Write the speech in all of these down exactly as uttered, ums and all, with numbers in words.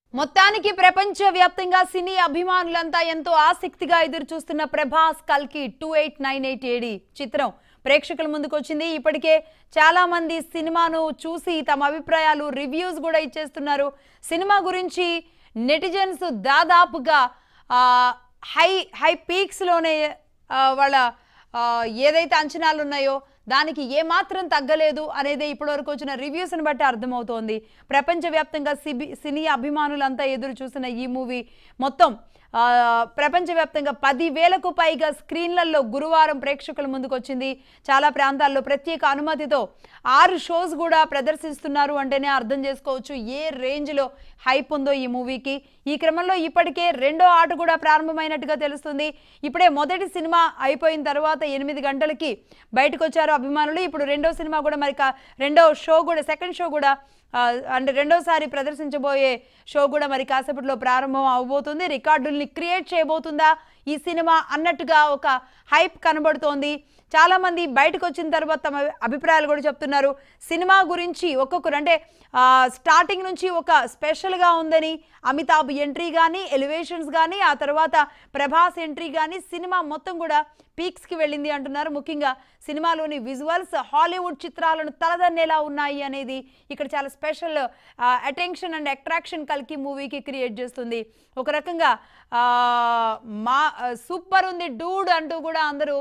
మొత్తానికి ప్రపంచవ్యాప్తంగా సినీ అభిమానులంతా ఎంతో ఆసక్తిగా ఎదురు చూస్తున్న ప్రభాస్ కల్కి two eight nine eight A D చిత్రం ప్రేక్షకుల ముందుకు వచ్చింది. ఇప్పటికే చాలా మంది సినిమాను చూసి తమ అభిప్రాయాలు రివ్యూస్ కూడా ఇచ్చేస్తున్నారు. సినిమా గురించి నెటిజన్స్ దాదాపుగా హై హై పీక్స్ లోనే వాళ్ళ ఏదైతే అంచనాలు ఉన్నాయో దానికి ఏమాత్రం తగ్గలేదు అనేది ఇప్పటివరకు వచ్చిన రివ్యూస్ని బట్టి అర్థమవుతోంది. ప్రపంచవ్యాప్తంగా సిబి సినీ అభిమానులంతా ఎదురు చూసిన ఈ మూవీ మొత్తం ప్రపంచవ్యాప్తంగా పదివేలకు పైగా స్క్రీన్లలో గురువారం ప్రేక్షకుల ముందుకు వచ్చింది. చాలా ప్రాంతాల్లో ప్రత్యేక అనుమతితో ఆరు షోస్ కూడా ప్రదర్శిస్తున్నారు అంటేనే అర్థం చేసుకోవచ్చు ఏ రేంజ్లో హైప్ ఉందో ఈ మూవీకి. ఈ క్రమంలో ఇప్పటికే రెండో ఆట కూడా ప్రారంభమైనట్టుగా తెలుస్తుంది. ఇప్పుడే మొదటి సినిమా అయిపోయిన తర్వాత ఎనిమిది గంటలకి బయటకు వచ్చారు అభిమానులు. ఇప్పుడు రెండో సినిమా కూడా మరి రెండో షో కూడా సెకండ్ షో కూడా అంటే రెండోసారి ప్రదర్శించబోయే షో కూడా మరి కాసేపట్లో ప్రారంభం అవబోతుంది. రికార్డుల్ని క్రియేట్ చేయబోతుందా ఈ సినిమా అన్నట్టుగా ఒక హైప్ కనబడుతోంది. చాలా మంది బయటకు వచ్చిన తర్వాత తమ అభిప్రాయాలు కూడా చెప్తున్నారు. సినిమా గురించి ఒక్కొక్కరు అంటే స్టార్టింగ్ నుంచి ఒక స్పెషల్గా ఉందని, అమితాబ్ ఎంట్రీ కానీ, ఎలివేషన్స్ కానీ, ఆ తర్వాత ప్రభాస్ ఎంట్రీ కానీ సినిమా మొత్తం కూడా పీక్స్కి వెళ్ళింది అంటున్నారు. ముఖ్యంగా సినిమాలోని విజువల్స్ హాలీవుడ్ చిత్రాలను తలదన్నేలా ఉన్నాయి అనేది ఇక్కడ చాలా స్పెషల్ అటెన్షన్ అండ్ అట్రాక్షన్ కల్కి మూవీకి క్రియేట్ చేస్తుంది. ఒక రకంగా మా సూపర్ ఉంది డూడ్ అంటూ కూడా అందరూ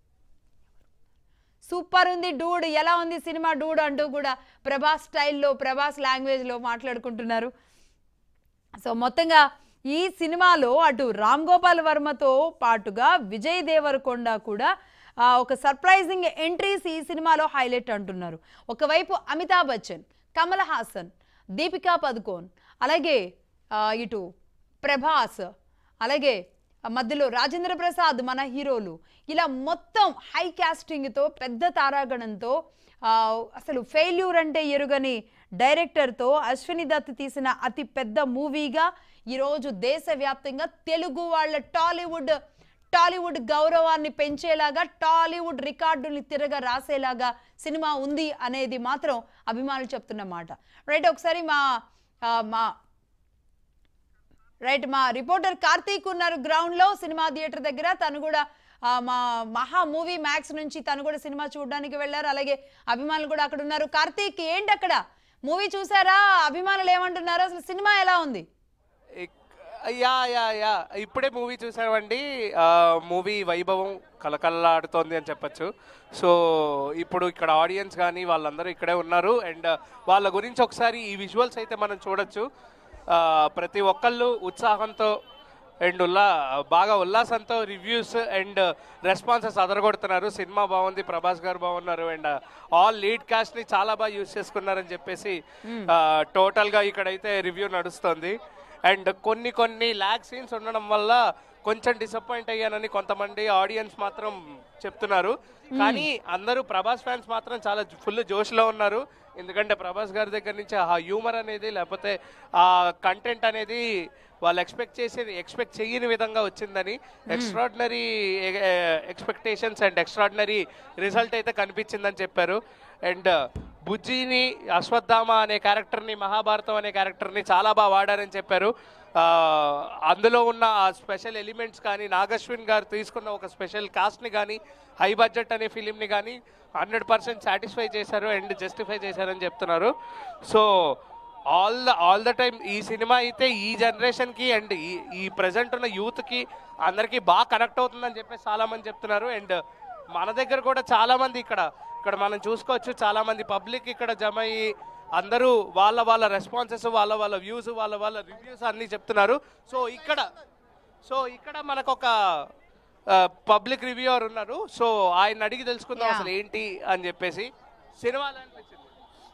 సూపర్ ఉంది డూడ్, ఎలా ఉంది సినిమా డూడ్ అంటూ కూడా ప్రభాస్ స్టైల్లో ప్రభాస్ లాంగ్వేజ్లో మాట్లాడుకుంటున్నారు. సో మొత్తంగా ఈ సినిమాలో అటు రామ్ గోపాల్ వర్మతో పాటుగా విజయ్ దేవరకొండ కూడా ఒక సర్ప్రైజింగ్ ఎంట్రీస్ ఈ సినిమాలో హైలైట్ అంటున్నారు. ఒకవైపు అమితాబ్ బచ్చన్, కమల్ హాసన్, దీపికా పదుకోన్, అలాగే ఇటు ప్రభాస్, అలాగే మధ్యలో రాజేంద్ర ప్రసాద్ మన హీరోలు, ఇలా మొత్తం హై కాస్టింగ్తో పెద్ద తారాగణంతో అసలు ఫెయిల్యూర్ అంటే ఎరుగని డైరెక్టర్తో అశ్విని దత్ తీసిన అతి పెద్ద మూవీగా ఈరోజు దేశవ్యాప్తంగా తెలుగు వాళ్ళ టాలీవుడ్ టాలీవుడ్ గౌరవాన్ని పెంచేలాగా, టాలీవుడ్ రికార్డుల్ని తిరగ రాసేలాగా సినిమా ఉంది అనేది మాత్రం అభిమానులు చెప్తున్న మాట. రైట్, ఒకసారి మా మా రైట్ మా రిపోర్టర్ కార్తీక్ ఉన్నారు గ్రౌండ్లో సినిమా థియేటర్ దగ్గర. తను కూడా మా మహా మూవీ మ్యాక్స్ నుంచి తను కూడా సినిమా చూడడానికి వెళ్ళారు. అలాగే అభిమానులు కూడా అక్కడ ఉన్నారు. కార్తీక్, ఏంటి అక్కడ మూవీ చూసారా? అభిమానులు ఏమంటున్నారు? అసలు సినిమా ఎలా ఉంది? యా యా యా ఇప్పుడే మూవీ చూసామండి. మూవీ వైభవం కలకల్లాడుతోంది అని చెప్పచ్చు. సో ఇప్పుడు ఇక్కడ ఆడియన్స్ కానీ వాళ్ళందరూ ఇక్కడే ఉన్నారు. అండ్ వాళ్ళ గురించి ఒకసారి ఈ విజువల్స్ అయితే మనం చూడొచ్చు. ప్రతి ఒక్కళ్ళు ఉత్సాహంతో అండ్ ఉల్లా బాగా ఉల్లాసంతో రివ్యూస్ అండ్ రెస్పాన్సెస్ అదరగొడుతున్నారు. సినిమా బాగుంది, ప్రభాస్ గారు బాగున్నారు, అండ్ ఆల్ లీడ్ కాస్ట్ని చాలా బాగా యూజ్ చేసుకున్నారని చెప్పేసి టోటల్గా ఇక్కడైతే రివ్యూ నడుస్తుంది. అండ్ కొన్ని కొన్ని ల్యాగ్ సీన్స్ ఉండడం వల్ల కొంచెం డిసప్పాయింట్ అయ్యానని కొంతమంది ఆడియన్స్ మాత్రం చెప్తున్నారు. కానీ అందరూ ప్రభాస్ ఫ్యాన్స్ మాత్రం చాలా ఫుల్ జోష్లో ఉన్నారు. ఎందుకంటే ప్రభాస్ గారి దగ్గర నుంచి ఆ హ్యూమర్ అనేది లేకపోతే ఆ కంటెంట్ అనేది వాళ్ళు ఎక్స్పెక్ట్ చేసేది ఎక్స్పెక్ట్ చేయని విధంగా వచ్చిందని, extraordinary expectations and extraordinary result అయితే కనిపించిందని చెప్పారు. అండ్ బుజ్జిని, అశ్వత్థామ అనే క్యారెక్టర్ని, మహాభారతం అనే క్యారెక్టర్ని చాలా బాగా వాడారని చెప్పారు. అందులో ఉన్న ఆ స్పెషల్ ఎలిమెంట్స్ కానీ, నాగశ్విన్ గారు తీసుకున్న ఒక స్పెషల్ కాస్ట్ని కానీ, హై బడ్జెట్ అనే ఫిలింని కానీ హండ్రెడ్ పర్సెంట్ సాటిస్ఫై చేశారు అండ్ జస్టిఫై చేశారని చెప్తున్నారు. So all the all the time ఈ సినిమా అయితే ఈ జనరేషన్కి అండ్ ఈ ఈ ప్రజెంట్ ఉన్న యూత్కి అందరికీ బాగా కనెక్ట్ అవుతుందని చెప్పేసి చాలామంది చెప్తున్నారు. అండ్ మన దగ్గర కూడా చాలామంది ఇక్కడ ఇక్కడ మనం చూసుకోవచ్చు, చాలామంది పబ్లిక్ ఇక్కడ జమ అయ్యి అందరూ వాళ్ళ వాళ్ళ రెస్పాన్సెస్, వాళ్ళ వాళ్ళ వ్యూస్, వాళ్ళ వాళ్ళ రివ్యూస్ అన్నీ చెప్తున్నారు. సో ఇక్కడ సో ఇక్కడ మనకు ఒక పబ్లిక్ రివ్యూవర్ ఉన్నారు. సో ఆయన అడిగి తెలుసుకుందాం అసలు ఏంటి అని చెప్పేసి. సినిమా అనిపించింది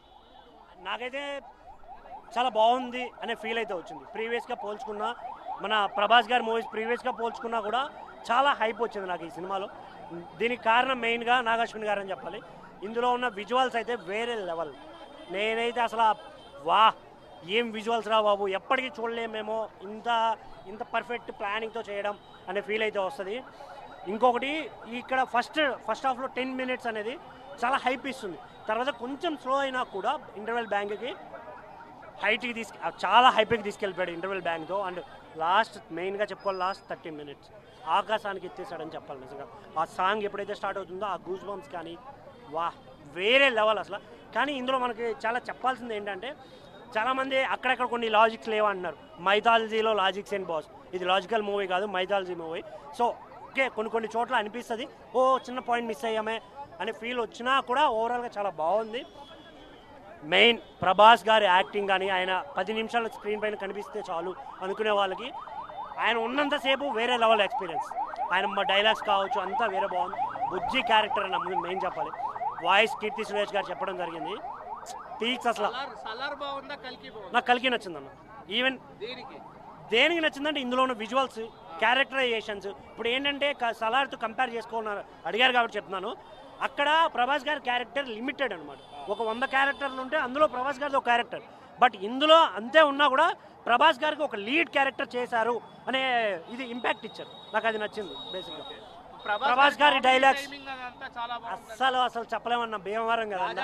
నాకైతే చాలా బాగుంది అనే ఫీల్ అయితే వచ్చింది. ప్రీవియస్గా పోల్చుకున్నా, మన ప్రభాస్ గారి మూవీస్ ప్రీవియస్గా పోల్చుకున్నా కూడా చాలా హైప్ వచ్చింది నాకు ఈ సినిమాలో. దీనికి కారణం మెయిన్గా నాగాశ్విన్ గారు అని చెప్పాలి. ఇందులో ఉన్న విజువల్స్ అయితే వేరే లెవెల్. నేనైతే అసలు వా ఏం విజువల్స్ రా బాబు, ఎప్పటికీ చూడలేమేమో ఇంత ఇంత పర్ఫెక్ట్ ప్లానింగ్తో చేయడం అనే ఫీల్ అయితే వస్తుంది. ఇంకొకటి ఇక్కడ ఫస్ట్ ఫస్ట్ హాఫ్లో టెన్ మినిట్స్ అనేది చాలా హైప్ ఇస్తుంది. తర్వాత కొంచెం స్లో అయినా కూడా ఇంటర్వెల్ బ్యాంక్కి హైట్కి తీసుకు చాలా హైప్కి తీసుకెళ్ళిపోయాడు ఇంటర్వెల్ బ్యాంక్తో. అండ్ లాస్ట్ మెయిన్గా చెప్పుకోవాలి లాస్ట్ థర్టీ మినిట్స్ ఆకాశానికి ఎత్తేసాడని చెప్పాలి నిజంగా. ఆ సాంగ్ ఎప్పుడైతే స్టార్ట్ అవుతుందో ఆ గూస్ బంప్స్ కానీ వా వేరే లెవెల్ అసలు. కానీ ఇందులో మనకి చాలా చెప్పాల్సింది ఏంటంటే చాలామంది అక్కడక్కడ కొన్ని లాజిక్స్ లేవంటున్నారు. మైథాలజీలో లాజిక్స్ ఏంటి బాస్, ఇది లాజికల్ మూవీ కాదు మైథాలజీ మూవీ. సో ఓకే కొన్ని కొన్ని చోట్ల అనిపిస్తుంది ఓ చిన్న పాయింట్ మిస్ అయ్యామే అనే ఫీల్ వచ్చినా కూడా ఓవరాల్గా చాలా బాగుంది. మెయిన్ ప్రభాస్ గారి యాక్టింగ్ కానీ ఆయన పది నిమిషాల స్క్రీన్ పైన కనిపిస్తే చాలు అనుకునే వాళ్ళకి ఆయన ఉన్నంతసేపు వేరే లెవెల్ ఎక్స్పీరియన్స్. ఆయన డైలాగ్స్ కావచ్చు అంతా వేరే బాగుంది. బుజ్జి క్యారెక్టర్ అని ముందు మెయిన్ చెప్పాలి. వాయిస్ కీర్తి సురేష్ గారు చెప్పడం జరిగింది పీక్స్ అసలు. నాకు కలికి నచ్చిందన్న. ఈవెన్ దేనికి నచ్చిందంటే ఇందులో ఉన్న విజువల్స్ క్యారెక్టరైజేషన్స్. ఇప్పుడు ఏంటంటే సలార్తో కంపేర్ చేసుకున్నారు అడిగారు కాబట్టి చెప్తున్నాను. అక్కడ ప్రభాస్ గారి క్యారెక్టర్ లిమిటెడ్ అనమాట. ఒక వంద క్యారెక్టర్లు ఉంటే అందులో ప్రభాస్ గారిది ఒక క్యారెక్టర్. బట్ ఇందులో అంతే ఉన్నా కూడా ప్రభాస్ గారికి ఒక లీడ్ క్యారెక్టర్ చేశారు అనే ఇది ఇంపాక్ట్ ఇచ్చారు. నాకు అది నచ్చింది బేసిక్గా. ప్రభాస్ గారి డైలాగ్స్ అస్సలు అసలు చెప్పలేమన్నా. భీమవరం కదన్నా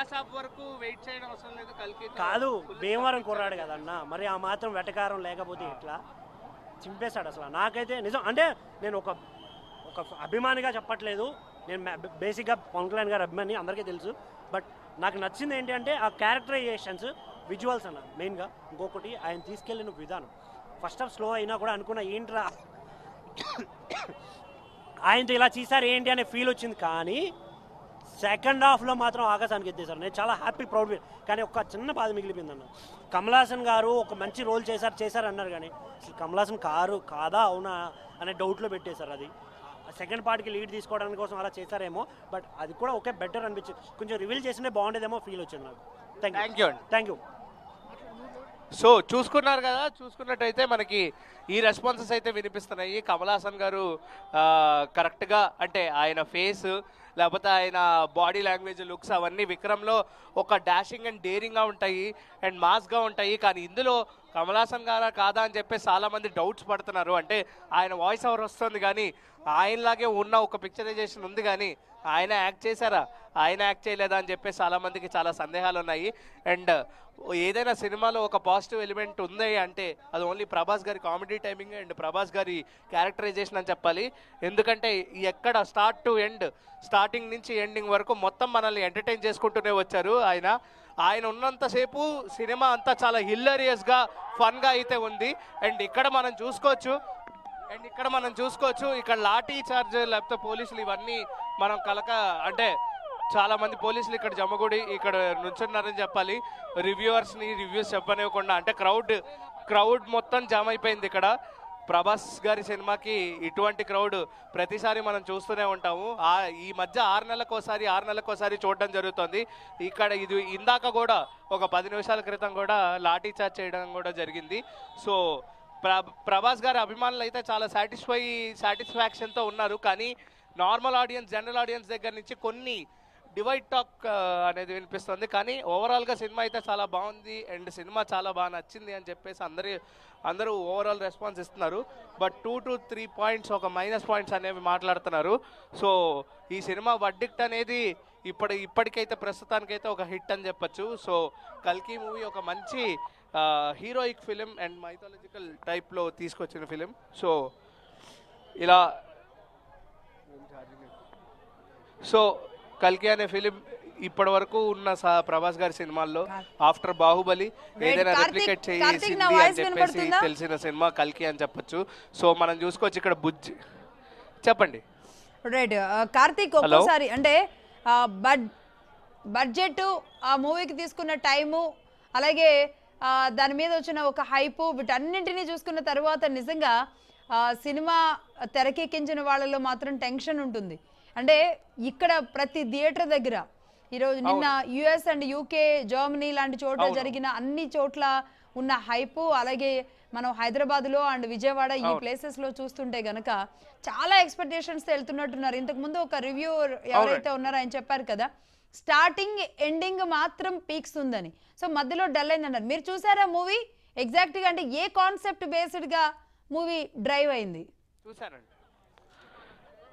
కాదు, భీమవరం కుర్రాడు కదన్నా, మరి ఆ మాత్రం వెటకారం లేకపోతే ఎట్లా చింపేశాడు అసలు. నాకైతే నిజం అంటే నేను ఒక ఒక అభిమానిగా చెప్పట్లేదు, నేను బేసిక్గా పవన్ కళ్యాణ్ గారి అభిమాని అందరికీ తెలుసు. బట్ నాకు నచ్చింది ఏంటి అంటే ఆ క్యారెక్టరైజేషన్స్ విజువల్స్ అన్న మెయిన్గా. ఇంకొకటి ఆయన తీసుకెళ్ళిన విధానం. ఫస్ట్ హాఫ్ స్లో అయినా కూడా అనుకున్న ఏంట్రా ఆయనతో ఇలా చేశారు ఏంటి అనే ఫీల్ వచ్చింది. కానీ సెకండ్ హాఫ్లో మాత్రం ఆకాశానికి ఎత్తేసారు. నేను చాలా హ్యాపీ ప్రౌడ్. కానీ ఒక చిన్న బాధ మిగిలిపోయింది అన్న. కమల్ హాసన్ గారు ఒక మంచి రోల్ చేశారు చేశారు అన్నారు కానీ అసలు కమల్ హాసన్ కారు కాదా అవునా అనే డౌట్లో పెట్టేశారు. అది సెకండ్ పార్ట్కి లీడ్ తీసుకోవడానికి కోసం అలా చేశారేమో. బట్ అది కూడా ఓకే బెటర్ అనిపించింది. కొంచెం రివీల్ చేసినే బాగుండేదేమో ఫీల్ వచ్చింది నాకు. Thank you thank you. So చూసుకున్నారు కదా, చూసుకున్నట్టయితే మనకి ఈ రెస్పాన్సెస్ అయితే వినిపిస్తున్నాయి. కమల్ హాసన్ గారు కరెక్ట్గా అంటే ఆయన ఫేస్ లేకపోతే ఆయన బాడీ లాంగ్వేజ్ లుక్స్ అవన్నీ విక్రమ్లో ఒక డాషింగ్ అండ్ డేరింగ్గా ఉంటాయి అండ్ మాస్గా ఉంటాయి. కానీ ఇందులో కమల్ హాసన్ గారా కాదా అని చెప్పేసి చాలామంది డౌట్స్ పడుతున్నారు. అంటే ఆయన వాయిస్ ఓవర్ వస్తుంది కానీ ఆయనలాగే ఉన్న ఒక పిక్చరైజేషన్ ఉంది కానీ ఆయన యాక్ట్ చేశారా ఆయన యాక్ట్ చేయలేదా అని చెప్పేసి చాలామందికి చాలా సందేహాలు ఉన్నాయి. అండ్ ఏదైనా సినిమాలో ఒక పాజిటివ్ ఎలిమెంట్ ఉంది అంటే అది ఓన్లీ ప్రభాస్ గారి కామెడీ టైమింగ్ అండ్ ప్రభాస్ గారి క్యారెక్టరైజేషన్ అని చెప్పాలి. ఎందుకంటే ఎక్కడ స్టార్ట్ టు ఎండ్, స్టార్టింగ్ నుంచి ఎండింగ్ వరకు మొత్తం మనల్ని ఎంటర్టైన్ చేసుకుంటూనే వచ్చారు ఆయన. ఆయన ఉన్నంతసేపు సినిమా అంతా చాలా హిల్లరియస్గా ఫన్గా అయితే ఉంది. అండ్ ఇక్కడ మనం చూసుకోవచ్చు అండ్ ఇక్కడ మనం చూసుకోవచ్చు ఇక్కడ లాఠీ చార్జ్ లేకపోతే పోలీసులు ఇవన్నీ మనం కలక అంటే చాలా మంది పోలీసులు ఇక్కడ జమ్మగుడి ఇక్కడ నుంచున్నారని చెప్పాలి. రివ్యూవర్స్ని రివ్యూస్ చెప్పనివ్వకుండా అంటే క్రౌడ్ క్రౌడ్ మొత్తం జామ్ అయిపోయింది ఇక్కడ. ప్రభాస్ గారి సినిమాకి ఇటువంటి క్రౌడ్ ప్రతిసారి మనం చూస్తూనే ఉంటాము. ఈ మధ్య ఆరు నెలలకోసారి ఆరు నెలలకోసారి చూడడం జరుగుతుంది. ఇక్కడ ఇది ఇందాక కూడా ఒక పది నిమిషాల క్రితం కూడా లాఠీ చార్జ్ చేయడం కూడా జరిగింది. సో ప్రభాస్ గారి అభిమానులు అయితే చాలా సాటిస్ఫై సాటిస్ఫాక్షన్తో ఉన్నారు. కానీ నార్మల్ ఆడియన్స్ జనరల్ ఆడియన్స్ దగ్గర నుంచి కొన్ని డివైడ్ టాక్ అనేది వినిపిస్తుంది. కానీ ఓవరాల్గా సినిమా అయితే చాలా బాగుంది అండ్ సినిమా చాలా బాగా నచ్చింది అని చెప్పేసి అందరి అందరూ ఓవరాల్ రెస్పాన్స్ ఇస్తున్నారు. But two to three points ఒక మైనస్ పాయింట్స్ అనేవి మాట్లాడుతున్నారు. సో ఈ సినిమా వర్డిక్ట్ అనేది ఇప్పటి ఇప్పటికైతే ప్రస్తుతానికైతే ఒక హిట్ అని చెప్పచ్చు. సో కల్కి మూవీ ఒక మంచి హీరోయిక్ ఫిలిం అండ్ మైథాలజికల్ టైప్లో తీసుకొచ్చిన ఫిలిం. సో ఇలా సో కల్కి అనే ఫిలిం ఇప్పటి వరకు ఉన్న ప్రభాస్ గారి సినిమాల్లో ఆఫ్టర్ బాహుబలి ఏదైనా రెప్లికేట్ చేసింది అని చెప్పేసి తెలిసిన సినిమా కల్కి అని చెప్పొచ్చు. సో మనం చూసుకోవచ్చు ఇక్కడ బుజ్జి చెప్పండి రైట్. కార్తీక్ ఒక్కసారి అంటే బడ్జెట్ ఆ మూవీకి తీసుకున్న టైము అలాగే దాని మీద వచ్చిన ఒక హైపు వీటన్నింటినీ చూసుకున్న తర్వాత నిజంగా సినిమా తెరకెక్కించిన వాళ్ళలో మాత్రం టెన్షన్ ఉంటుంది. అంటే ఇక్కడ ప్రతి థియేటర్ దగ్గర ఈరోజు నిన్న యుఎస్ అండ్ యూకే జర్మనీ లాంటి చోట్ల జరిగిన అన్ని చోట్ల ఉన్న హైపు అలాగే మనం హైదరాబాద్లో అండ్ విజయవాడ ఈ ప్లేసెస్లో చూస్తుంటే గనక చాలా ఎక్స్పెక్టేషన్స్తో వెళ్తున్నట్టున్నారు. ఇంతకుముందు ఒక రివ్యూ ఎవరైతే ఉన్నారో ఆయన చెప్పారు కదా స్టార్టింగ్ ఎండింగ్ మాత్రం పీక్స్ ఉందని. సో మధ్యలో డల్ అయింది అన్నారు. మీరు చూసారా మూవీ ఎగ్జాక్ట్గా అంటే ఏ కాన్సెప్ట్ బేస్డ్గా మూవీ డ్రైవ్ అయింది? చూసానండి.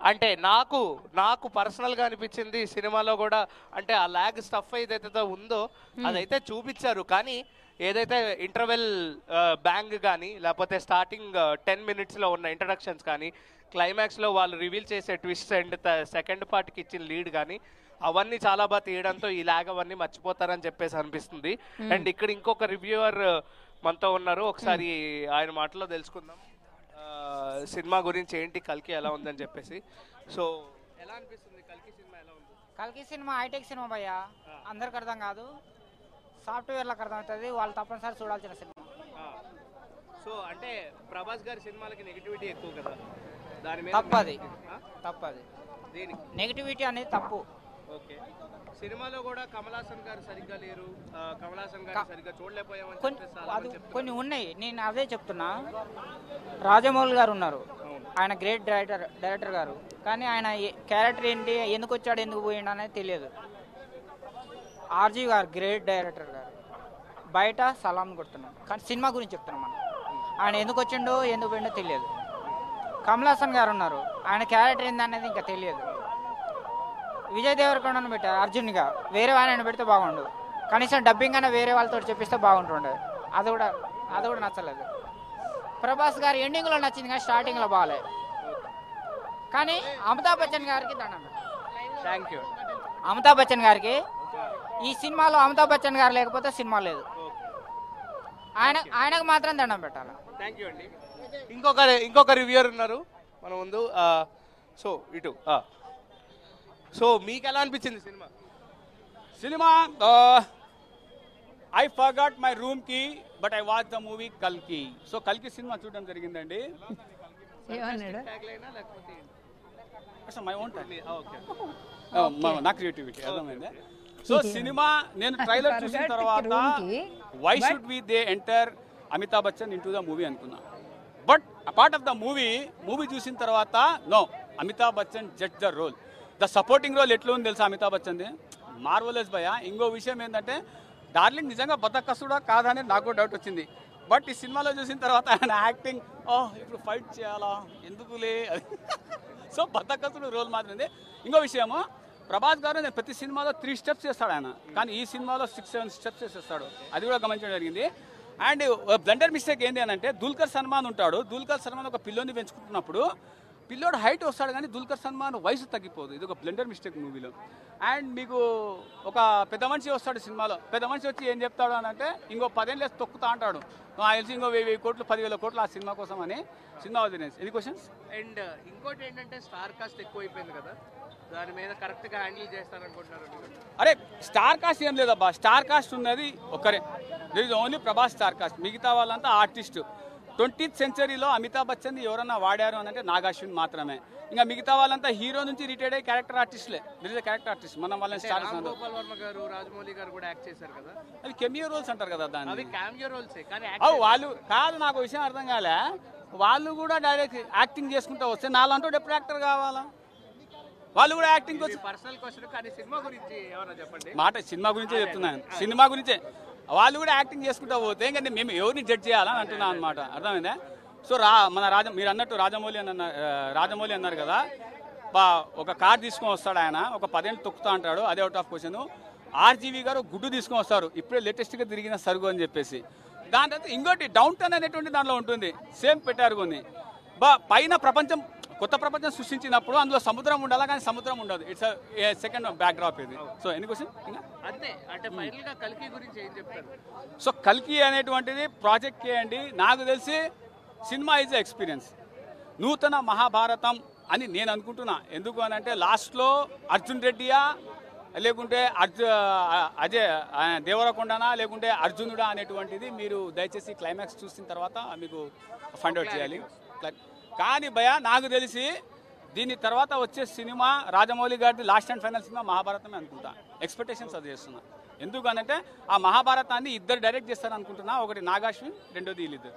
అంటే నాకు నాకు పర్సనల్గా అనిపించింది సినిమాలో కూడా, అంటే ఆ ల్యాగ్ స్టఫ్ ఏదైతే ఉందో అదైతే చూపించారు, కానీ ఏదైతే ఇంటర్వెల్ బ్యాంగ్ కానీ లేకపోతే స్టార్టింగ్ టెన్ మినిట్స్లో ఉన్న ఇంట్రడక్షన్స్ కానీ క్లైమాక్స్లో వాళ్ళు రివీల్ చేసే ట్విస్ట్ అండ్ సెకండ్ పార్ట్కి ఇచ్చిన లీడ్ కానీ అవన్నీ చాలా బాగా తీయడంతో ఈ ల్యాగ్ అవన్నీ మర్చిపోతారని చెప్పేసి అనిపిస్తుంది. అండ్ ఇక్కడ ఇంకొక రివ్యూవర్ మనతో ఉన్నారు, ఒకసారి ఆయన మాటలో తెలుసుకుందాం సినిమా గురించి ఏంటి, కల్కి ఎలా ఉందని చెప్పేసి. సో ఎలా అనిపిస్తుంది కల్కి సినిమా ఎలా ఉంది? కల్కి సినిమా హైటెక్ సినిమా భయ్యా, అందరికి అర్థం కాదు, సాఫ్ట్వేర్లకు అర్థం అవుతుంది, వాళ్ళు తప్పనిసరి చూడాల్సిన సినిమా. సో అంటే ప్రభాస్ గారి సినిమాలకి నెగిటివిటీ ఎక్కువ కదా, దాని మీద తప్పది తప్పది దేనికి నెగిటివిటీ అనేది తప్పు. ఓకే, సినిమాలో కూడా కమల్ హాసన్ గారు సరిగ్గా లేరు, కమల్ హాసన్ గారు సరిగ్గా చూడలేకపోయామని కొన్ని చెప్పేసి చాలా అది మంది చెప్తున్నారు. కొన్ని ఉన్నాయి, నేను అదే చెప్తున్నా. రాజమౌళి గారు ఉన్నారు, ఆయన గ్రేట్ డైరెక్టర్ డైరెక్టర్ గారు, కానీ ఆయన క్యారెక్టర్ ఏంటి, ఎందుకు వచ్చాడు, ఎందుకు పోయిండు అనేది తెలియదు. ఆర్జీ గారు గ్రేట్ డైరెక్టర్ గారు, బయట సలాం కొడుతున్నాం, కానీ సినిమా గురించి చెప్తున్నాం మనం. ఆయన ఎందుకు వచ్చిండో ఎందుకు పోయిండో తెలియదు. కమల్ హాసన్ గారు ఉన్నారు, ఆయన క్యారెక్టర్ ఏందనేది ఇంకా తెలియదు. విజయ్ దేవరకొండను పెట్టారు అర్జున్గా, వేరే వాళ్ళని పెడితే బాగుండు, కనీసం డబ్బింగ్ అయినా వేరే వాళ్ళతో చెప్పిస్తే బాగుంటుండే, అది కూడా అది కూడా నచ్చలేదు. ప్రభాస్ గారు ఎండింగ్లో నచ్చింది కానీ స్టార్టింగ్లో బాగాలేదు. కానీ అమితాబ్ బచ్చన్ గారికి దండం థ్యాంక్ యూ. అమితాబ్ బచ్చన్ గారికి ఈ సినిమాలో అమితాబ్ బచ్చన్ గారు లేకపోతే సినిమా లేదు. ఆయన ఆయనకు మాత్రం దండం పెట్టాలి. థ్యాంక్ యూ అండి. ఇంకొక ఇంకొక రివ్యూర్ ఉన్నారు మన ముందు. సో ఇటు సో మీకు ఎలా అనిపించింది సినిమా? Cinema I forgot my room కి but I watch the movie కల్కి. సో కల్కి సినిమా చూడడం జరిగిందండి. మై ఓన్ నా క్రియేటివిటీ అర్థమైంది. సో సినిమా నేను ట్రైలర్ చూసిన తర్వాత why should we they enter Amitabh Bachchan into the movie అనుకున్నా. But apart of the movie movie చూసిన తర్వాత no, Amitabh Bachchan judge the role. The supporting role ఎట్లా ఉంది తెలుసా అమితాబ్ బచ్చన్ది, మార్వలెస్ భయ. ఇంకో విషయం ఏంటంటే డార్లింగ్ నిజంగా బతకస్తుడా కాదని నాకు డౌట్ వచ్చింది. బట్ ఈ సినిమాలో చూసిన తర్వాత ఆయన యాక్టింగ్, ఓహ్ ఇప్పుడు ఫైట్ చేయాలా ఎందుకులే అది. సో బతకస్తుడు రోల్ మాత్రమే. ఇంకో విషయము, ప్రభాస్ గారు నేను ప్రతి సినిమాలో త్రీ స్టెప్స్ చేస్తాడు ఆయన, కానీ ఈ సినిమాలో సిక్స్ సెవెన్ స్టెప్స్ చేసేస్తాడు, అది కూడా గమనించడం జరిగింది. అండ్ బ్లండర్ మిస్టేక్ ఏంటి అని అంటే దుల్కర్ సల్మాన్ ఉంటాడు, దుల్కర్ సల్మాన్ ఒక పిల్లోని పెంచుకుంటున్నప్పుడు పిల్లోడు హైట్ వస్తాడు కానీ దుల్కర్ సల్మాన్ వయసు తగ్గిపోదు, ఇది ఒక బ్లండర్ మిస్టేక్ మూవీలో. అండ్ మీకు ఒక పెద్ద మనిషి వస్తాడు సినిమాలో, పెద్ద మనిషి వచ్చి ఏం చెప్తాడు అని అంటే ఇంకో పదేళ్ళు వేసి తొక్కుతా అంటాడు, తెలిసి ఇంకో వెయ్యి వెయ్యి కోట్లు పదివేల కోట్లు ఆ సినిమా కోసం అని. సినిమా వదిలేసి ఎనీ క్వశ్చన్స్. అండ్ ఇంకోటి ఏంటంటే స్టార్ కాస్ట్ ఎక్కువ అయిపోయింది కదా, దాని మీద కరెక్ట్గా హ్యాండిల్ చేస్తారనుకుంటున్నారు? అరే స్టార్ కాస్ట్ ఏం లేదబ్బా, స్టార్ కాస్ట్ ఉన్నది ఒకరే, there is only Prabhas star cast, మిగతా వాళ్ళంతా ఆర్టిస్ట్. ట్వంటీత్ సెంచరీలో అమితాబ్ బచ్చన్ ఎవరన్నా వాడారు అని అంటే నాగాశ్విన్ మాత్రమే, ఇంకా మిగతా వాళ్ళంతా హీరో నుంచి రిటైర్డ్ అయ్యి క్యారెక్టర్ ఆర్టిస్ట్లే. There is a character artist, మనం వాళ్ళని స్టార్ గోపాల్ వర్మ గారు, రాజమౌళి గారు కూడా యాక్ట్ చేశారు కదా, అవి కెమియో రోల్స్ అంటారు కదా దాన్ని. అవి క్యామియో రోల్సే కానీ అవు వాళ్ళు కాదు, నాకు విషయం అర్థం కాలే, వాళ్ళు కూడా డైరెక్ట్ యాక్టింగ్ చేసుకుంటూ వస్తే నాలంటూ ఎప్పుడు యాక్టర్ కావాలా, వాళ్ళు కూడా యాక్టింగ్ వచ్చి పర్సనల్ క్వశ్చన్. కానీ సినిమా గురించి ఏమన్నా చెప్పండి. మాట సినిమా గురించే చెప్తున్నాను, సినిమా గురించే. వాళ్ళు కూడా యాక్టింగ్ చేసుకుంటూ పోతే ఇంకా మేము ఎవరిని జడ్జ్ చేయాలని అంటున్నాం అనమాట, అర్థమైందా? సో రా మన రాజ మీరు అన్నట్టు రాజమౌళి అన్న రాజమౌళి అన్నారు కదా, బా ఒక కార్ తీసుకొని వస్తాడు ఆయన, ఒక పదేళ్ళు తొక్కుతా అంటాడు, అదే అవుట్ ఆఫ్ క్వశ్చన్. ఆర్జీవి గారు గుడ్డు తీసుకొని వస్తారు, ఇప్పుడే లేటెస్ట్గా తిరిగిన సరుగు అని చెప్పేసి. దాని తర్వాత ఇంకోటి డౌన్ టౌన్ అనేటువంటి దాంట్లో ఉంటుంది, సేమ్ పెట్టారు కొన్ని. బా పైన ప్రపంచం కొత్త ప్రపంచం సృష్టించినప్పుడు అందులో సముద్రం ఉండాలా, కానీ సముద్రం ఉండదు, ఇట్స్ సెకండ్ బ్యాక్ డ్రాప్ ఇది. సో ఎన్ని క్వశ్చన్ అంతే. అంటే ఫైనల్ గా కల్కి గురించి ఏం చెప్తారు? సో కల్కి అనేటువంటిది ప్రాజెక్ట్ అండి, నాకు తెలిసి సినిమా ఈజ్ ఎక్స్పీరియన్స్, నూతన మహాభారతం అని నేను అనుకుంటున్నా. ఎందుకు అని అంటే లాస్ట్లో అర్జున్ రెడ్డియా లేకుంటే అర్జు అజయ్ దేవరకొండనా లేకుంటే అర్జునుడా అనేటువంటిది మీరు దయచేసి క్లైమాక్స్ చూసిన తర్వాత మీకు ఫైండ్ అవుట్ చేయాలి. కానీ భయ నాకు తెలిసి దీని తర్వాత వచ్చే సినిమా రాజమౌళి గారిది లాస్ట్ అండ్ ఫైనల్ సినిమా మహాభారతమే అనుకుంటా, ఎక్స్పెక్టేషన్స్ అది చేస్తున్నా. ఎందుకు అనంటే ఆ మహాభారతాన్ని ఇద్దరు డైరెక్ట్ చేస్తారు అనుకుంటున్నా, ఒకటి నాగాశ్విన్, రెండోది వీళ్ళిద్దరు.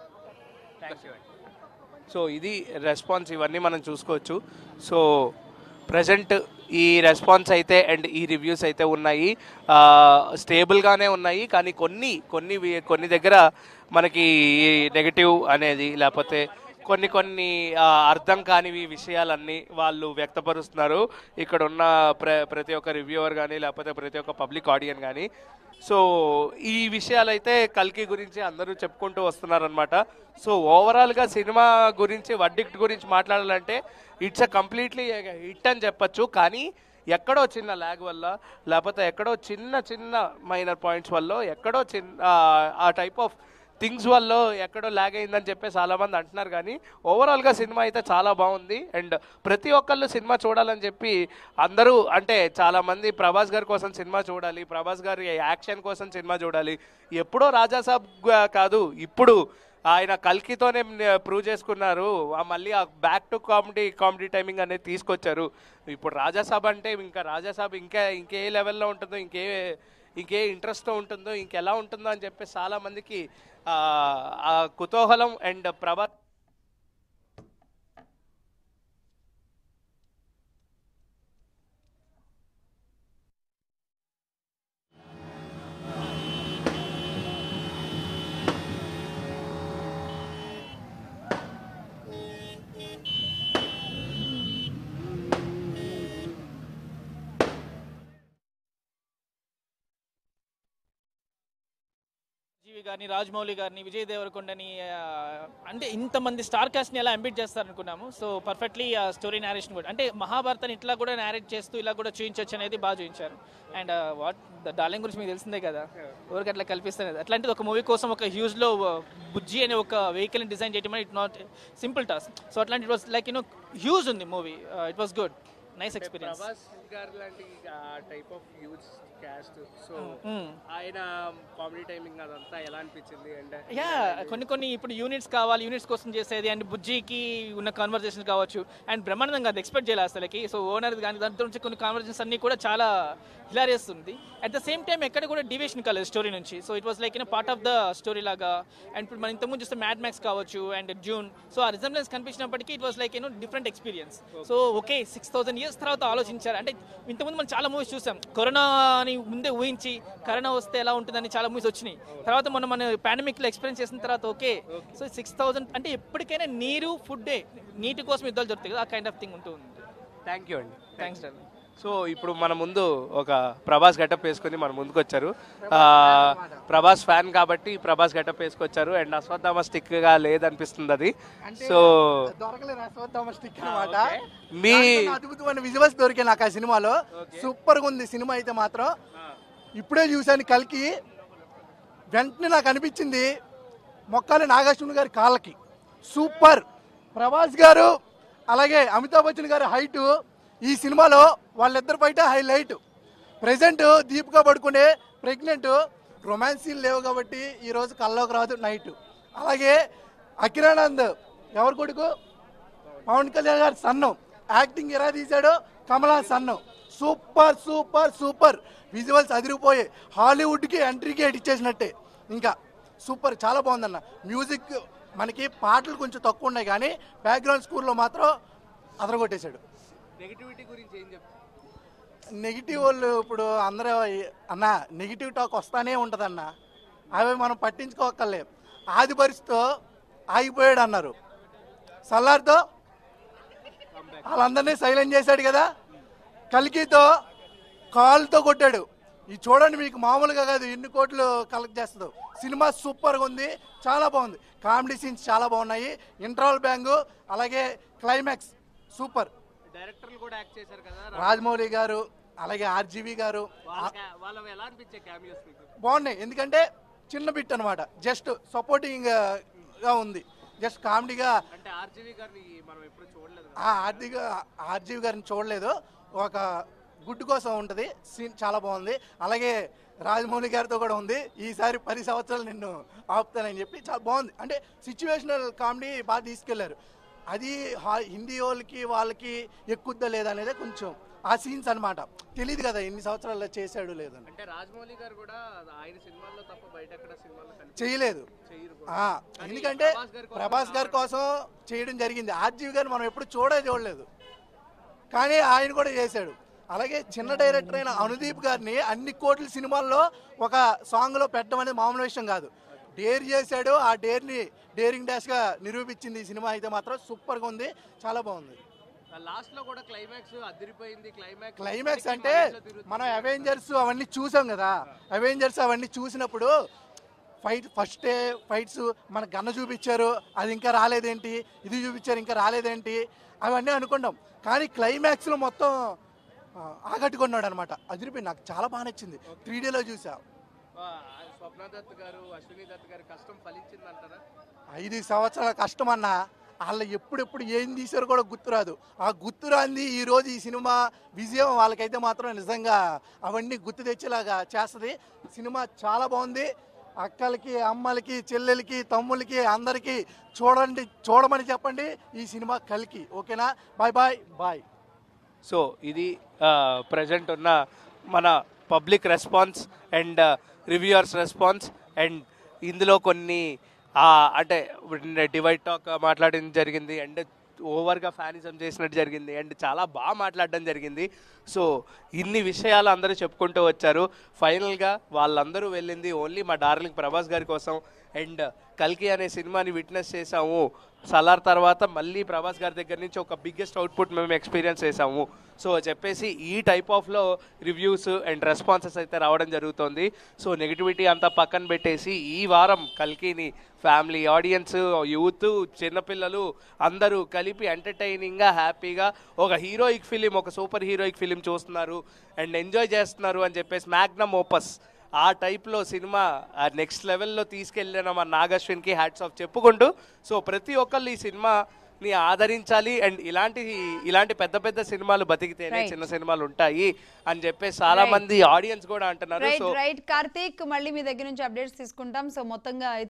సో ఇది రెస్పాన్స్, ఇవన్నీ మనం చూసుకోవచ్చు. సో ప్రజెంట్ ఈ రెస్పాన్స్ అయితే అండ్ ఈ రివ్యూస్ అయితే ఉన్నాయి, స్టేబుల్గానే ఉన్నాయి. కానీ కొన్ని కొన్ని కొన్ని దగ్గర మనకి నెగటివ్ అనేది లేకపోతే కొన్ని కొన్ని ఆ, అర్థం కానివి విషయాలన్నీ వాళ్ళు వ్యక్తపరుస్తున్నారు ఇక్కడ ఉన్న ప్ర ప్రతి ఒక్క రివ్యూవర్ కానీ లేకపోతే ప్రతి ఒక్క పబ్లిక్ ఆడియన్ కానీ. సో ఈ విషయాలైతే కల్కి గురించి అందరూ చెప్పుకుంటూ వస్తున్నారనమాట. సో ఓవరాల్గా సినిమా గురించి వర్డిక్ట్ గురించి మాట్లాడాలంటే ఇట్స్ అ కంప్లీట్లీ హిట్ అని చెప్పచ్చు. కానీ ఎక్కడో చిన్న ల్యాగ్ వల్ల లేకపోతే ఎక్కడో చిన్న చిన్న మైనర్ పాయింట్స్ వల్ల ఎక్కడో చిన్న ఆ టైప్ ఆఫ్ థింగ్స్ వల్ల ఎక్కడో ల్యాగ్ అయిందని చెప్పేసి చాలామంది అంటున్నారు. కానీ ఓవరాల్గా సినిమా అయితే చాలా బాగుంది. అండ్ ప్రతి ఒక్కళ్ళు సినిమా చూడాలని చెప్పి అందరూ అంటే చాలామంది ప్రభాస్ గారి కోసం సినిమా చూడాలి, ప్రభాస్ గారి యాక్షన్ కోసం సినిమా చూడాలి. ఎప్పుడో రాజాసాబ్ కాదు, ఇప్పుడు ఆయన కల్కితోనే ప్రూవ్ చేసుకున్నారు. మళ్ళీ ఆ back to comedy comedy timing అనేది తీసుకొచ్చారు. ఇప్పుడు రాజాసాబ్ అంటే ఇంకా రాజాసాబ్ ఇంకా ఇంకే లెవెల్లో ఉంటుందో, ఇంకే ఇంకే ఇంట్రెస్ట్తో ఉంటుందో, ఇంకెలా ఉంటుందో అని చెప్పేసి చాలామందికి ఆ కుతూహలం. అండ్ ప్రభా జీవి గారిని, రాజమౌళి గారిని, విజయ్ దేవరకొండని అంటే ఇంతమంది స్టార్ కాస్ట్ని ఎలా ఎంబిట్ చేస్తారనుకున్నాము. సో పర్ఫెక్ట్లీ ఆ స్టోరీ నేరేషన్ కూడా అంటే మహాభారతాన్ని ఇట్లా కూడా నేరేట్ చేస్తూ ఇలా కూడా చూపించవచ్చు అనేది బాగా చూపించారు. అండ్ వాట్ డార్లింగ్ గురించి మీకు తెలిసిందే కదా, ఎవరికి అట్లా కల్పిస్తారు. అట్లాంటిది ఒక మూవీ కోసం ఒక హ్యూజ్లో బుజ్జి అనే ఒక వెహికల్ని డిజైన్ చేయడం it not simple task. So అట్లాంటి it was like you know huge ఉంది movie. It was good, nice experience. Prabhas garu లాంటి type of huge cast. So ఆయన కామెడీ టైమింగ్ అదంతా ఎలా అనిపించింది? అంటే యా కొన్ని కొన్ని ఇప్పుడు యూనిట్స్ కావాలి, యూనిట్స్ కోసం చేసేది. అండ్ బుజ్జికి ఉన్న కాన్వర్జేషన్ కావచ్చు. అండ్ బ్రహ్మానందం కాదు ఎక్స్పెక్ట్ చేయాలి అసలుకి. సో ఓనర్ కానీ దాంట్లో నుంచి కొన్ని కాన్వర్జేషన్స్ అన్ని కూడా చాలా హిలారియస్ ఉంది. అట్ ద సేమ్ టైం ఎక్కడ కూడా డివియేషన్ కాలేదు స్టోరీ నుంచి. So it was like in part of the story లాగా. అండ్ ఇప్పుడు మనం ఇంతకుముందు చూస్తే మ్యాడ్ మ్యాక్స్ కావచ్చు అండ్ జూన్. సో ఆ రిజంబ్లెన్స్ కనిపించినప్పటికీ it was like you know different experience. So okay six thousand years తర్వాత ఆలోచించారు. అంటే ఇంతకుముందు మనం చాలా మూవీస్ చూసాం, కరోనాని ముందే ఊహించి కరోనా వస్తే ఎలా ఉంటుందని చాలా మూవీస్ వచ్చినాయి. తర్వాత మొన్న మన పాండమిక్లో ఎక్స్పీరియన్స్ చేసిన తర్వాత ఓకే సో సిక్స్ థౌసండ్ అంటే ఎప్పటికైనా నీరు ఫుడ్డే, నీటి కోసం యుద్ధాలు జరుగుతాయి కదా, ఆ కైండ్ ఆఫ్ థింగ్ ఉంటుంది. థ్యాంక్ యూ అండి. Thanks darling. సో ఇప్పుడు మన ముందు ఒక ప్రభాస్ గెటప్ వేసుకొని మన ముందుకు వచ్చారు. ప్రభాస్ ఫ్యాన్ కాబట్టి ప్రభాస్ గెటప్ వేసుకొచ్చారు. అండ్ అశ్వత్థామ స్టిక్ గా లేదనిపిస్తుంది అది. సో దొరకలేదు అశ్వత్థామ స్టిక్ అనమాట. మీ అద్భుతమైన విజువల్స్ దొరికాయి నాకు ఆ సినిమాలో. సూపర్ గా ఉంది సినిమా అయితే మాత్రం. ఇప్పుడే చూశాను కల్కి, వెంటనే నాకు అనిపించింది మొక్కాలి నాగార్జున గారి కాళ్ళకి. సూపర్. ప్రభాస్ గారు అలాగే అమితాబ్ బచ్చన్ గారి హైటు ఈ సినిమాలో వాళ్ళిద్దరు బయట హైలైట్. ప్రజెంట్ దీపికా పడుకునే ప్రెగ్నెంట్, రొమాన్స్ సీన్ లేవు కాబట్టి ఈరోజు కల్లోకి రాదు నైట్. అలాగే అకిరానంద్ ఎవరి కొడుకు, పవన్ కళ్యాణ్ గారి సన్ను, యాక్టింగ్ ఎలా తీశాడో కమలా son. Super super super. Visuals అదిరిపోయాయి. హాలీవుడ్కి ఎంట్రీ గేట్ ఇచ్చేసినట్టే. ఇంకా సూపర్, చాలా బాగుందన్న. మ్యూజిక్ మనకి పాటలు కొంచెం తక్కువ ఉన్నాయి కానీ బ్యాక్గ్రౌండ్ స్కోర్లో మాత్రం అదరగొట్టేశాడు. నెగిటివిటీ గురించి ఏం చెప్తారు? నెగిటివ్ వాళ్ళు ఇప్పుడు అందరూ అన్న నెగిటివ్ టాక్ వస్తానే ఉంటుందన్న, అవి మనం పట్టించుకోకర్లే. ఆది పరిస్థితితో ఆగిపోయాడు అన్నారు, సల్లార్తో వాళ్ళందరినీ సైలెంట్ చేశాడు కదా. కల్కితో కాలుతో కొట్టాడు. ఇది చూడండి, మీకు మామూలుగా కాదు ఎన్ని కోట్లు కలెక్ట్ చేస్తుందో. సినిమా సూపర్గా ఉంది, చాలా బాగుంది. కామెడీ సీన్స్ చాలా బాగున్నాయి. ఇంటర్వల్ బ్యాంగు అలాగే క్లైమాక్స్ సూపర్. డైరెక్టర్లు కూడా యాక్ట్ చేశారు కదా, రాజమౌళి గారు అలాగే ఆర్జీవి గారు. వాళ్ళవి ఎలా అనిపించే క్యామియోస్ మీకు? బాగున్నాయి, ఎందుకంటే చిన్న బిట్ అనమాట, జస్ట్ సపోర్టింగ్ గా ఉంది, జస్ట్ కామెడీగా. అంటే ఆర్జీవి గారిని మనం ఎప్పుడు చూడలేదు. ఆర్జీవి ఆర్జీవి గారిని చూడలేదు. ఒక గుడ్ కోసం ఉంటుంది. సీన్ చాలా బాగుంది. అలాగే రాజమౌళి గారితో కూడా ఉంది, ఈసారి పది సంవత్సరాలు నిన్ను ఆపుతానని చెప్పి చాలా బాగుంది. అంటే సిచ్యువేషనల్ కామెడీ బాగా తీసుకెళ్లారు. అది హిందీ వాళ్ళకి వాళ్ళకి ఎక్కుద్దా లేదా అనేది కొంచెం ఆ సీన్స్ అనమాట. తెలియదు కదా ఎన్ని సంవత్సరాల్లో చేశాడు లేదని. అంటే రాజమౌళి గారు కూడా ఆయన సినిమాల్లో తప్ప బయట ఎక్కడ సినిమాల్లో చేయలేదు. ఎందుకంటే ప్రభాస్ గారి కోసం చేయడం జరిగింది. ఆర్జీవి గారు మనం ఎప్పుడు చూడే చూడలేదు, కానీ ఆయన కూడా చేశాడు. అలాగే చిన్న డైరెక్టర్ అయిన అనుదీప్ గారిని అన్ని కోట్ల సినిమాల్లో ఒక సాంగ్లో పెట్టడం అనేది మామూలు విషయం కాదు. డేర్ చేశాడు, ఆ డేర్ని డేరింగ్ డాష్గా నిరూపించింది ఈ సినిమా అయితే మాత్రం సూపర్గా ఉంది, చాలా బాగుంది. లాస్ట్ లో కూడా క్లైమాక్స్ అదిరిపోయింది. క్లైమాక్స్ క్లైమాక్స్ అంటే మనం అవెంజర్స్ అవన్నీ చూసాం కదా, అవెంజర్స్ అవన్నీ చూసినప్పుడు ఫైట్ ఫస్ట్ ఫైట్స్ మన గన్న చూపించారు, అది ఇంకా రాలేదేంటి, ఇది చూపించారు ఇంకా రాలేదేంటి అవన్నీ అనుకున్నాం. కానీ క్లైమాక్స్లో మొత్తం ఆకట్టుకున్నాడు అనమాట, అదిరిపోయింది. నాకు చాలా బాగా నచ్చింది, త్రీ డేలో చూసా. స్వప్న దత్ గారు, అశ్విని దత్ గారి కష్టం ఫలించింది అంటారా? ఐదు సంవత్సరాల కష్టం అన్న, వాళ్ళు ఎప్పుడెప్పుడు ఏం తీశారో కూడా గుర్తురాదు. ఆ గుర్తురాంది ఈరోజు ఈ సినిమా విజయం వాళ్ళకైతే మాత్రం నిజంగా అవన్నీ గుర్తు తెచ్చేలాగా చేస్తుంది. సినిమా చాలా బాగుంది. అక్కలకి, అమ్మలకి, చెల్లెలకి, తమ్ముళ్ళకి అందరికీ చూడండి, చూడమని చెప్పండి ఈ సినిమా కల్కి. ఓకేనా? Bye bye bye. సో ఇది ప్రజెంట్ ఉన్న మన public response and reviewers response. And ఇందులో కొన్ని అంటే డివైడ్ టాక్ మాట్లాడడం జరిగింది, అండ్ ఓవర్గా ఫ్యానిజం చేసినట్టు జరిగింది, అండ్ చాలా బాగా మాట్లాడడం జరిగింది. సో ఇన్ని విషయాలు అందరూ చెప్పుకుంటూ వచ్చారు. ఫైనల్గా వాళ్ళందరూ వెళ్ళింది ఓన్లీ మా డార్లింగ్ ప్రభాస్ గారి కోసం. అండ్ కల్కి అనే సినిమాని విట్నెస్ చేసాము. సలార్ తర్వాత మళ్ళీ ప్రభాస్ గారి దగ్గర నుంచి ఒక బిగ్గెస్ట్ అవుట్పుట్ మేము ఎక్స్పీరియన్స్ చేసాము. సో చెప్పేసి ఈ టైప్ ఆఫ్లో రివ్యూస్ అండ్ రెస్పాన్సెస్ అయితే రావడం జరుగుతుంది. సో నెగిటివిటీ అంతా పక్కన పెట్టేసి ఈ వారం కల్కిని ఫ్యామిలీ, ఆడియన్స్, యూత్, చిన్నపిల్లలు అందరూ కలిపి ఎంటర్టైనింగ్గా, హ్యాపీగా ఒక హీరోయిక్ ఫిలిం, ఒక సూపర్ హీరోయిక్ ఫిలిం చూస్తున్నారు అండ్ ఎంజాయ్ చేస్తున్నారు అని చెప్పేసి మ్యాగ్నమ్ ఓపస్ ఆ టైప్లో సినిమా నెక్స్ట్ లెవెల్లో తీసుకెళ్ళిన మా నాగశ్విన్కి హ్యాట్స్ ఆఫ్ చెప్పుకుంటూ, సో ప్రతి ఒక్కళ్ళు ఈ సినిమాని ఆదరించాలి. అండ్ ఇలాంటి ఇలాంటి పెద్ద పెద్ద సినిమాలు బతికితేనే చిన్న సినిమాలు ఉంటాయి అని చెప్పేసి చాలా మంది ఆడియన్స్ కూడా అంటున్నారు. సో రైట్ కార్తీక్, మళ్ళీ మీ దగ్గర నుంచి అప్డేట్స్ తీసుకుంటాం. సో మొత్తంగా